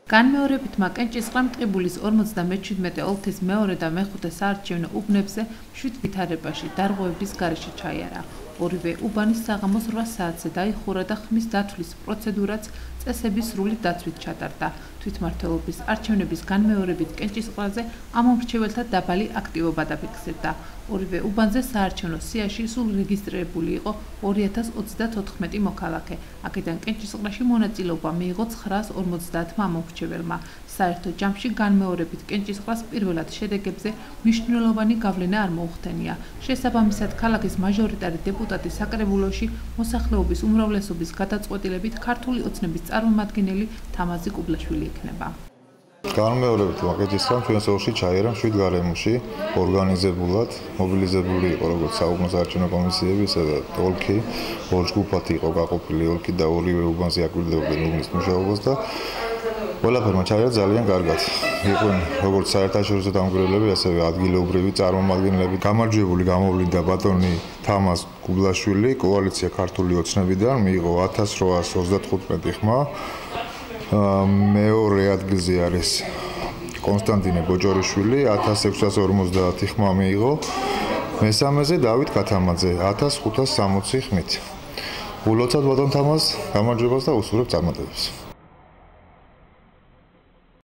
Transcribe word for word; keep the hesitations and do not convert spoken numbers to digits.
განმეორებითმა კენჭისყრამ ტყიბულის ორმოცდამეჩვიდმეტე ოლქის მეორე და მეხუთე საარჩევნო უბნებზე შვიდ ვითარებაში დარღვევების გარეშე ჩაიარა. ორივე უბანის საღამოს რვა საათზე დაიხურა და ხმის დათვლის პროცედურაც წესების სრული დაცვით ჩატარდა. თვითმმართველობის არჩევნების განმეორებით კენჭისყრაზე ამომრჩეველთა დაბალი აქტივობა დაფიქსირდა. ორივე უბანზე საარჩევნო სიაში სულ რეგისტრირებული იყო ორი ათას ოცდათოთხმეტი მოქალაქე. აქედან კენჭისყრაში მონაწილეობა მიიღო ცხრაას ორმოცდაათმა ამომრჩეველმა. საერთო ჯამში განმეორებით კენჭისყრას პირველად შედეგებზე მნიშვნელოვანი გავლენა არ მოუხდენია. შესაბამისად, ქალაქის მაჟორიტარი დეპუტატი საკრებულოში მოსახლეობის უმრავლესობის გადაწყვეტილებით ქართული ოცნების წარმომადგენელი თამაზი კუბლაშვილი იქნება. განმეორებით კენჭისყრამ ჩვენს ოლქში ჩაიარა შვიდ გარემოში ორგანიზებულად მობილიზებული იყო როგორც საუბნო საარჩევნო კომისიები, ასევე ოლქი ორ ჯგუფად იყო გაყოფილი ოლქი და ორივე უბანზე აკვირდებოდნენ უბნის მუშაობას და ყველაფერმა ჩაიარა ძალიან კარგად. იყვნენ როგორც საერთაშორისო დამკვირვებლები, ასევე ადგილობრივი წარმომადგენლები. გამარჯვებული გამოვლინდა ბატონი თამაზ კუბლაშვილი კოალიცია ქართული ოცნებიდან, მიიღო ათას რვაას ოცდათხუთმეტი ხმა. მეორე ადგილზე არის კონსტანტინე ბოჭორიშვილი ათას ექვსას ორმოცდაათი ხმა მიიღო. მესამეზე დავით ქათამაძე ათას ხუთას სამოცი ხმით. ულოცავთ ბატონ თამაზს გამარჯვებას და უსურვებთ წარმატებებს.